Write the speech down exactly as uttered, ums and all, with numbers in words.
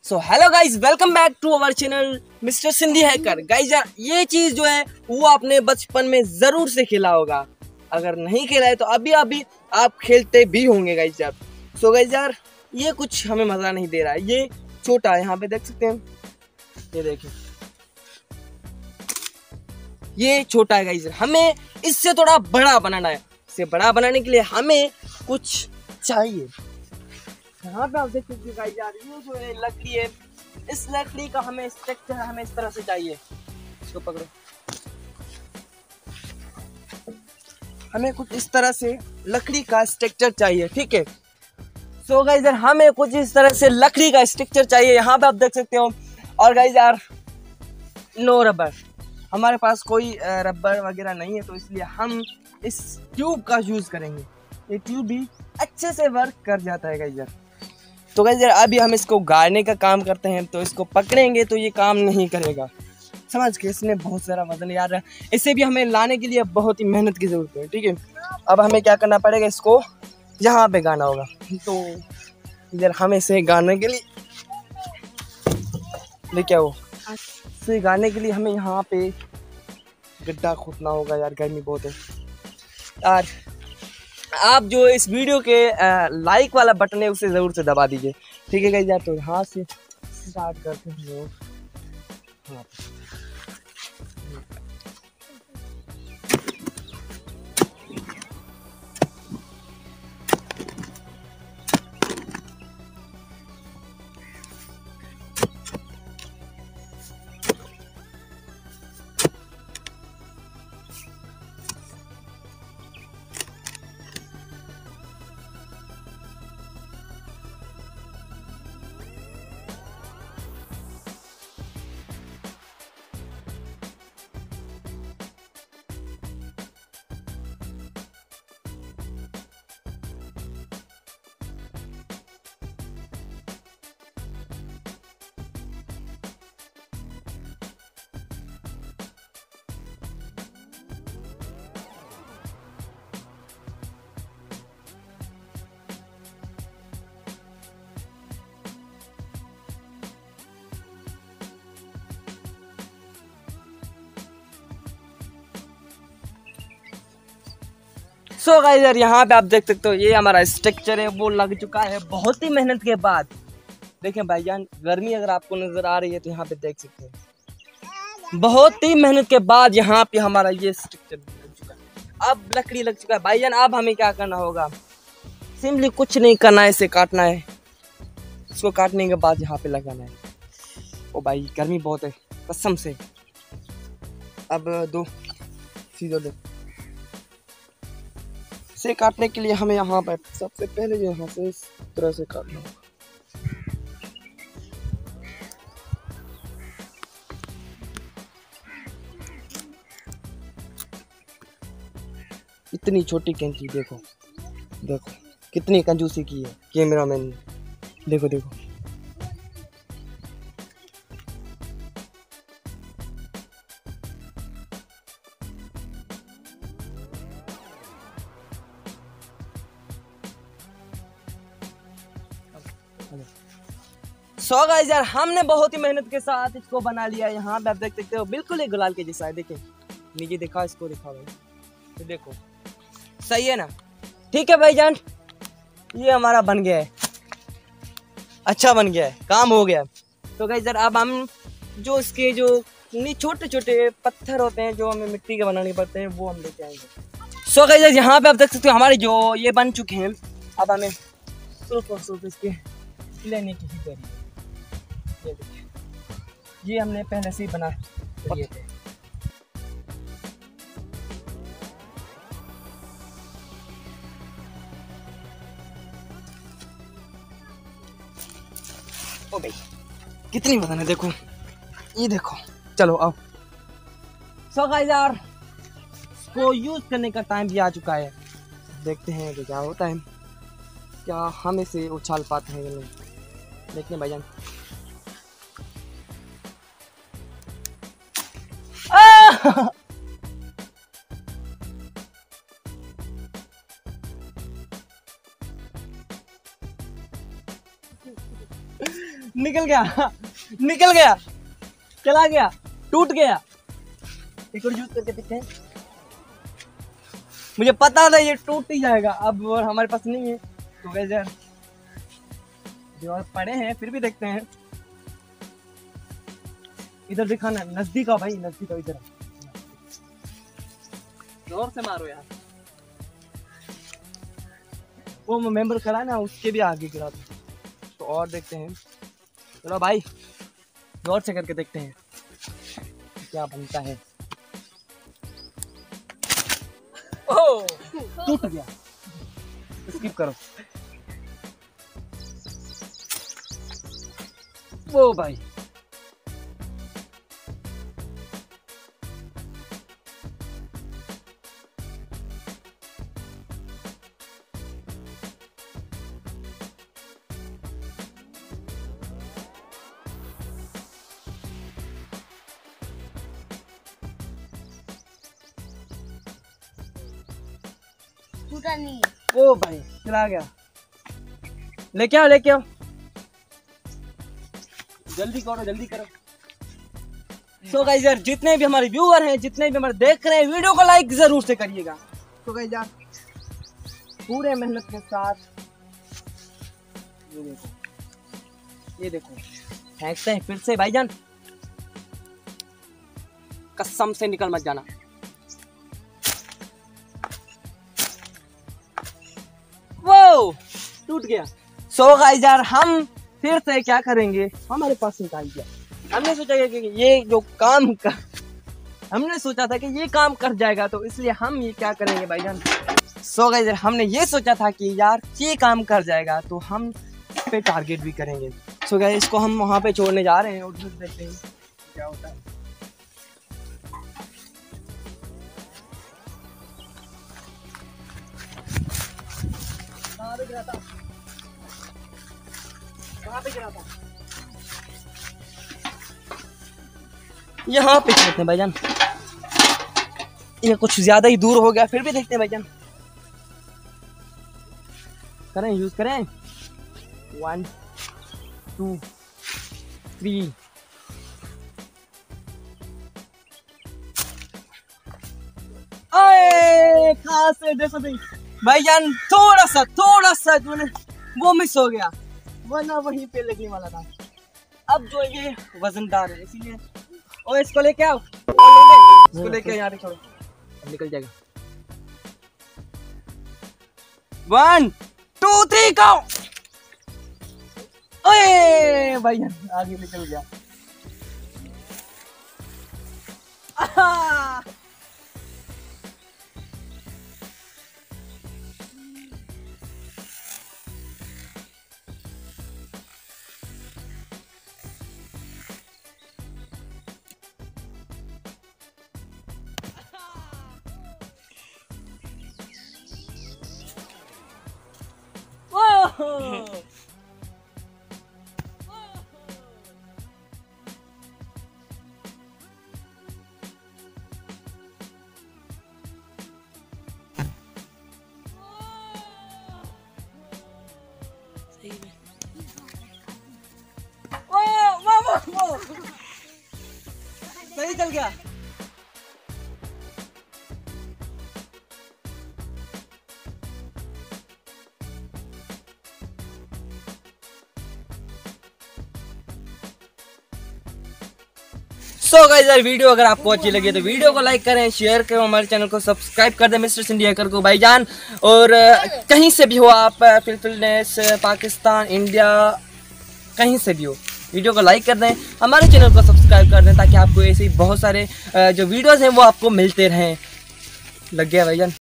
So hello guys, welcome back to our channel mister Sindhi hacker. Guys यार ये चीज जो है वो आपने बचपन में जरूर से खेला होगा। अगर नहीं खेला है तो अभी अभी आप खेलते भी होंगे गाइज यार। सो गाइज यार ये कुछ हमें मजा नहीं दे रहा है। ये छोटा है, यहाँ पे देख सकते हैं, ये देखिए ये छोटा है गाइज। हमें इससे थोड़ा बड़ा बनाना है। इससे बड़ा बनाने के लिए हमें कुछ चाहिए। यहाँ पे आप देख सकते हैं गाइस यार, ये जो है लकड़ी है, इस लकड़ी का हमें स्ट्रक्चर हमें इस तरह से चाहिए। इसको पकड़ो, हमें कुछ इस तरह से लकड़ी का स्ट्रक्चर चाहिए, ठीक है। सो गाइस यार हमें कुछ इस तरह से लकड़ी का स्ट्रक्चर चाहिए, यहाँ पे आप देख सकते हो। और गाइस यार नो रबर, हमारे पास कोई रबर वगैरह नहीं है, तो इसलिए हम इस ट्यूब का यूज करेंगे। ये ट्यूब भी अच्छे से वर्क कर जाता है गाइस यार। तो गाइस यार अभी हम इसको गाड़ने का काम करते हैं, तो इसको पकड़ेंगे तो ये काम नहीं करेगा, समझ के। इसमें बहुत सारा वजन यार, इसे भी हमें लाने के लिए बहुत ही मेहनत की जरूरत है, ठीक है। अब हमें क्या करना पड़ेगा, इसको यहाँ पे गाना होगा। तो इधर हमें इसे गाड़ने के लिए देखिए वो इसे गाड़ने के लिए हमें यहाँ पे गड्ढा खोदना होगा यार। गर्मी बहुत है यार। आप जो इस वीडियो के लाइक वाला बटन है उसे ज़रूर से दबा दीजिए, ठीक है गाइस यार। तो यहाँ से स्टार्ट करते हैं लोग। हाँ सो गाइस यार यहाँ पे आप देख सकते हो, ये हमारा स्ट्रक्चर है वो लग चुका है बहुत ही मेहनत के बाद। देखें भाईजान, गर्मी अगर आपको नजर आ रही है तो यहाँ पे देख सकते हैं, बहुत ही मेहनत के बाद यहाँ पे हमारा ये स्ट्रक्चर लग चुका है। अब लकड़ी लग चुका है भाईजान। अब हमें क्या करना होगा, सिंपली कुछ नहीं करना है, इसे काटना है। इसको काटने के बाद यहाँ पे लगाना है। ओ भाई गर्मी बहुत है कसम से। अब दो सीधे दो, इसे काटने के लिए हमें यहाँ पर सबसे पहले यहाँ से इस तरह से काटना होगा। इतनी छोटी कैंची, देखो देखो कितनी कंजूसी की है कैमरामैन ने। देखो देखो सो गाइस यार हमने बहुत ही मेहनत के साथ इसको बना लिया। यहाँ पे आप देख सकते हो बिल्कुल एक गुलाल के जैसा है। देखिए नीचे दिखा, इसको दिखा भाई, तो देखो सही है ना। ठीक है भाईजान, ये हमारा बन गया है, अच्छा बन गया है, काम हो गया। तो गाइस यार अब हम जो इसके जो छोटे छोटे पत्थर होते हैं जो हमें मिट्टी के बनाने पड़ते हैं वो हम लेके आएंगे। सो गाइस यार यहाँ पे आप देख सकते हो हमारे जो ये बन चुके हैं। अब हमें सिर्फ सिर्फ इसके लेने की ही देरी है। ये देखिए ये हमने पहले से ही बना लिए थे। ओ भाई कितनी वजन है, देखो ये देखो। चलो आओ। सो गाइस यार इसको यूज करने का टाइम भी आ चुका है। देखते हैं कि क्या होता है, क्या हम इसे उछाल पाते हैं या नहीं। देखते हैं भाईजान। निकल गया निकल गया, चला गया, टूट गया। एक और यूज करके देखते हैं। मुझे पता था ये टूट ही जाएगा अब, और हमारे पास नहीं है तो वैसे जो और पड़े हैं फिर भी देखते हैं। इधर दिखाना, नजदीक आओ भाई, नजदीक आओ, इधर जोर से मारो यार। वो मेंबर खड़ा है ना, उसके भी आगे गिरा दो। तो और देखते हैं, चलो भाई जोर से करके देखते हैं क्या बनता है। ओह टूट गया, स्किप करो। वो भाई टूटा नहीं। वो भाई चला गया। लेके आओ लेके आओ, जल्दी करो जल्दी करो। सो गाइस यार, जितने भी हमारे व्यूअर हैं, जितने भी हमारे देख रहे हैं, वीडियो को लाइक जरूर से करिएगा। तो गाइस यार पूरे मेहनत के साथ ये देखो, ये देखो फेंकते हैं फिर से भाईजान, कसम से निकल मत जाना। वो टूट गया। सो गाइस यार, हम फिर से क्या करेंगे, हमारे पास निकाल दिया। हमने सोचा कि ये जो काम कर हमने सोचा था कि ये काम कर जाएगा, तो इसलिए हम ये क्या करेंगे भाईजान। सो गाइस यार, हमने ये सोचा था कि यार ये काम कर जाएगा तो हम इस पे टारगेट भी करेंगे। सो गाइस, इसको हम वहां पे छोड़ने जा रहे हैं और देखते हैं क्या होता है। कहाँ पे गिरा था? कहाँ पे गिरा था? यहाँ पे छोड़ते हैं भाईजान। ये कुछ ज्यादा ही दूर हो गया, फिर भी देखते हैं भाईजान। करें यूज करें। One two three. अरे कहाँ से देखो भाईजान, थोड़ा सा थोड़ा सा जो है वो मिस हो गया, वरना वहीं पे लगने वाला था। अब जो ये वजनदार है इसीलिए। और इसको लेके आओ, इसको लेके यहाँ छोड़ो, अब निकल जाएगा। One two three go. ओए भाई आगे निकल गया। आहा! सही चल गया। सो गाइस यार, वीडियो अगर आपको अच्छी लगी तो वीडियो को लाइक करें, शेयर करें, हमारे चैनल को सब्सक्राइब कर दें मिस्टर सिंधी हैकर को भाईजान। और कहीं से भी हो आप, फिलिपींस, पाकिस्तान, इंडिया, कहीं से भी हो, वीडियो को लाइक कर दें, हमारे चैनल को सब्सक्राइब कर दें, ताकि आपको ऐसे ही बहुत सारे जो वीडियोस हैं वो आपको मिलते रहें। लग गया भाईजान।